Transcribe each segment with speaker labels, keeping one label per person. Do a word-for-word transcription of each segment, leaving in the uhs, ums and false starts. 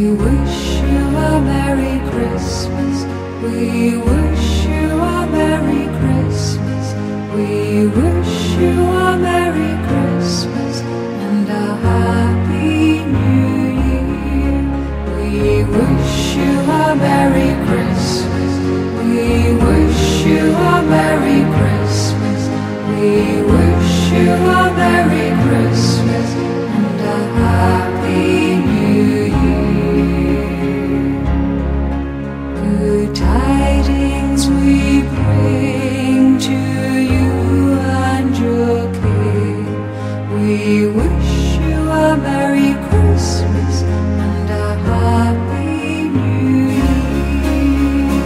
Speaker 1: wish you a Merry Christmas. We wish you a Merry Christmas. We wish you a Merry Christmas and a Happy New Year. We wish you a Merry Christmas. We wish you a Merry Christmas. We wish you a Merry Christmas and a Happy New Year. Good tidings we bring to you and your King. We wish you a Merry Christmas and a Happy New Year.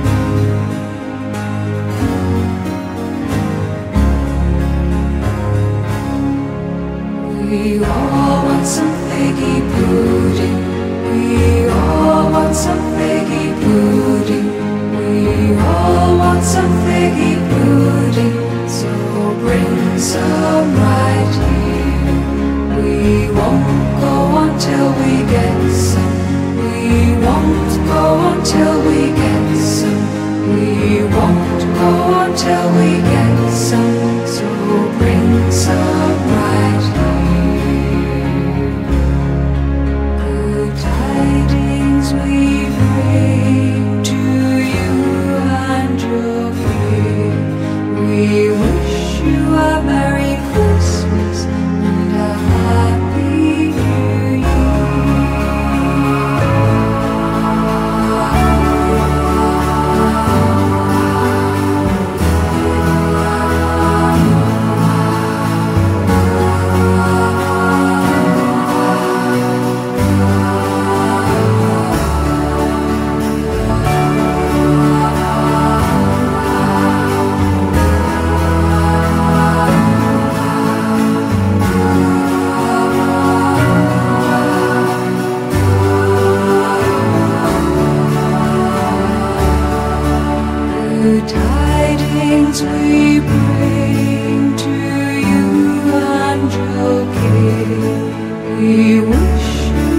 Speaker 1: We all want some figgy pudding. We all want some figgy pudding. We all want some figgy pudding. So bring some right here. We won't go until we get some. We won't go until we get some. We won't go until we get some. So bring some right here. Good tidings we bring to you and your King. We wish you a Merry Christmas and a Happy New Year. Good tidings we bring to you and your King. We wish you